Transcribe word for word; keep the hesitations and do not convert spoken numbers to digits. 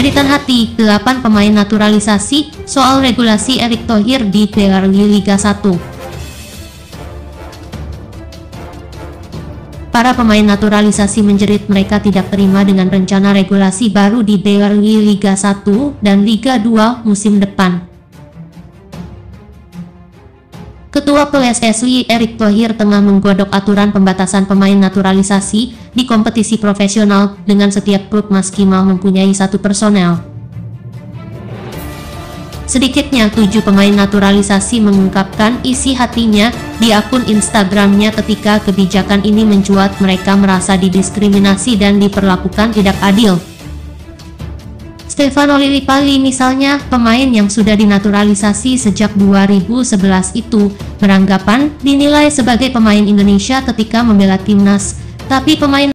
Jeritan hati, delapan pemain naturalisasi, soal regulasi Erick Thohir di Premier Liga satu. Para pemain naturalisasi menjerit mereka tidak terima dengan rencana regulasi baru di Premier Liga satu dan Liga dua musim depan. Ketua P S S I Erick Thohir tengah menggodok aturan pembatasan pemain naturalisasi di kompetisi profesional dengan setiap klub maksimal mempunyai satu personel. Sedikitnya tujuh pemain naturalisasi mengungkapkan isi hatinya di akun Instagramnya ketika kebijakan ini mencuat. Mereka merasa didiskriminasi dan diperlakukan tidak adil. Stefano Lillipali misalnya, pemain yang sudah dinaturalisasi sejak dua ribu sebelas itu, beranggapan dinilai sebagai pemain Indonesia ketika membela timnas, tapi pemain